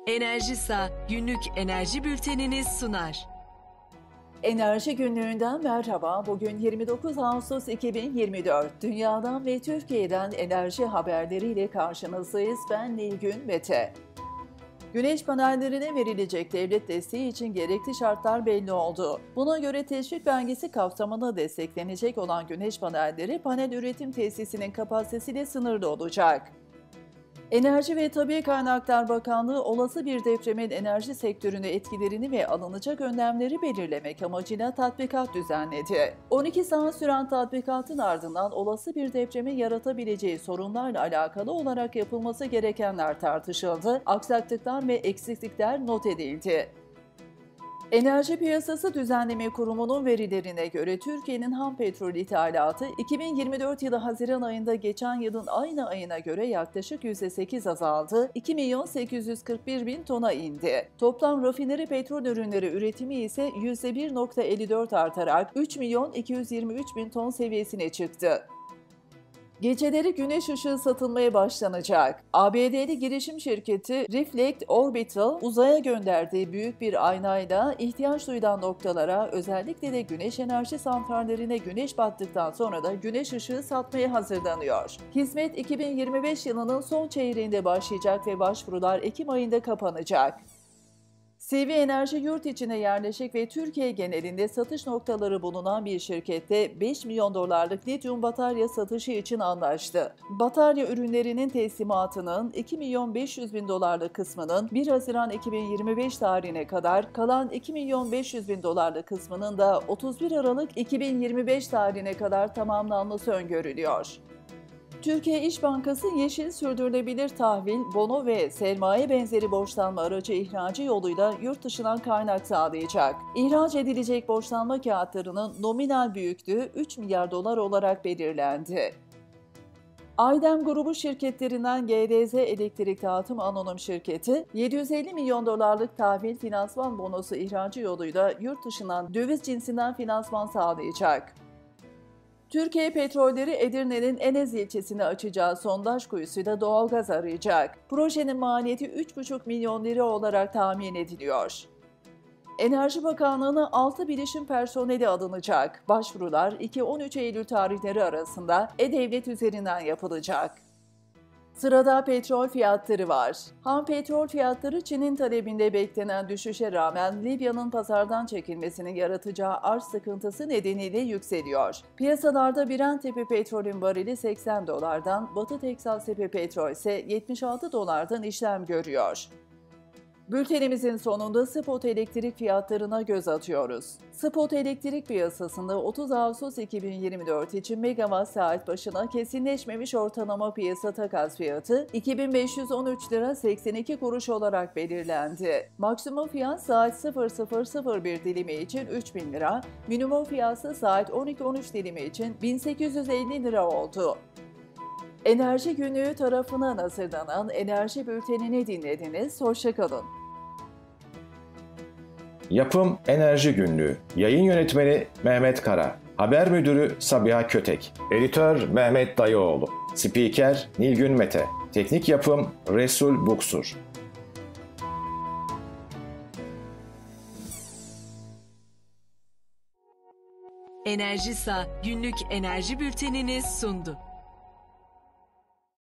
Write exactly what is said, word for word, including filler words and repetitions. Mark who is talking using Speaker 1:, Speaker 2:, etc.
Speaker 1: Enerjisa günlük enerji bülteniniz sunar.
Speaker 2: Enerji günlüğünden merhaba. Bugün yirmi dokuz Ağustos iki bin yirmi dört. Dünyadan ve Türkiye'den enerji haberleriyle karşınızdayız. Ben Nilgün Mete. Güneş panellerine verilecek devlet desteği için gerekli şartlar belli oldu. Buna göre teşvik belgesi kapsamında desteklenecek olan güneş panelleri panel üretim tesisinin kapasitesiyle sınırlı olacak. Enerji ve Tabii Kaynaklar Bakanlığı olası bir depremin enerji sektörüne etkilerini ve alınacak önlemleri belirlemek amacıyla tatbikat düzenledi. on iki saat süren tatbikatın ardından olası bir depremin yaratabileceği sorunlarla alakalı olarak yapılması gerekenler tartışıldı, aksaklıklar ve eksiklikler not edildi. Enerji Piyasası Düzenleme Kurumu'nun verilerine göre Türkiye'nin ham petrol ithalatı iki bin yirmi dört yılı Haziran ayında geçen yılın aynı ayına göre yaklaşık yüzde sekiz azaldı, iki milyon sekiz yüz kırk bir bin tona indi. Toplam rafineri petrol ürünleri üretimi ise yüzde bir virgül elli dört artarak üç milyon iki yüz yirmi üç bin ton seviyesine çıktı. Geceleri güneş ışığı satılmaya başlanacak. A B D'li girişim şirketi Reflect Orbital, uzaya gönderdiği büyük bir aynayla ihtiyaç duyulan noktalara, özellikle de güneş enerji santrallerine güneş battıktan sonra da güneş ışığı satmaya hazırlanıyor. Hizmet iki bin yirmi beş yılının son çeyreğinde başlayacak ve başvurular Ekim ayında kapanacak. C V Enerji yurt içine yerleşik ve Türkiye genelinde satış noktaları bulunan bir şirkette beş milyon dolarlık lityum batarya satışı için anlaştı. Batarya ürünlerinin teslimatının iki milyon beş yüz bin dolarlık kısmının bir Haziran iki bin yirmi beş tarihine kadar, kalan iki milyon beş yüz bin dolarlık kısmının da otuz bir Aralık iki bin yirmi beş tarihine kadar tamamlanması öngörülüyor. Türkiye İş Bankası yeşil sürdürülebilir tahvil, bono ve sermaye benzeri borçlanma aracı ihracı yoluyla yurt dışından kaynak sağlayacak. İhraç edilecek borçlanma kağıtlarının nominal büyüklüğü üç milyar dolar olarak belirlendi. Aydem grubu şirketlerinden G D Z Elektrik Dağıtım Anonim Şirketi, yedi yüz elli milyon dolarlık tahvil finansman bonosu ihracı yoluyla yurt dışından döviz cinsinden finansman sağlayacak. Türkiye Petrolleri Edirne'nin Enez ilçesine açacağı sondaj kuyusuyla doğalgaz arayacak. Projenin maliyeti üç buçuk milyon lira olarak tahmin ediliyor. Enerji Bakanlığı'na altı bilişim personeli alınacak. Başvurular iki on üç Eylül tarihleri arasında E-Devlet üzerinden yapılacak. Sırada petrol fiyatları var. Ham petrol fiyatları Çin'in talebinde beklenen düşüşe rağmen Libya'nın pazardan çekilmesinin yaratacağı arz sıkıntısı nedeniyle yükseliyor. Piyasalarda Brent tipi petrolün varili seksen dolardan, Batı Teksas tipi petrol ise yetmiş altı dolardan işlem görüyor. Bültenimizin sonunda spot elektrik fiyatlarına göz atıyoruz. Spot elektrik piyasasında otuz Ağustos iki bin yirmi dört için megawatt saat başına kesinleşmemiş ortalama piyasa takas fiyatı iki bin beş yüz on üç lira seksen iki kuruş olarak belirlendi. Maksimum fiyat saat sıfır sıfır sıfır bir dilimi için üç bin lira, minimum fiyatı saat on iki on üç dilimi için bin sekiz yüz elli lira oldu. Enerji Günlüğü tarafından hazırlanan Enerji Bülteni'ni dinlediniz. Hoşça kalın.
Speaker 3: Yapım Enerji Günlüğü. Yayın Yönetmeni Mehmet Kara. Haber Müdürü Sabiha Kötek. Editör Mehmet Dayıoğlu. Spiker Nilgün Mete. Teknik Yapım Resul Buksur.
Speaker 1: Enerjisa günlük enerji bülteniniz sundu.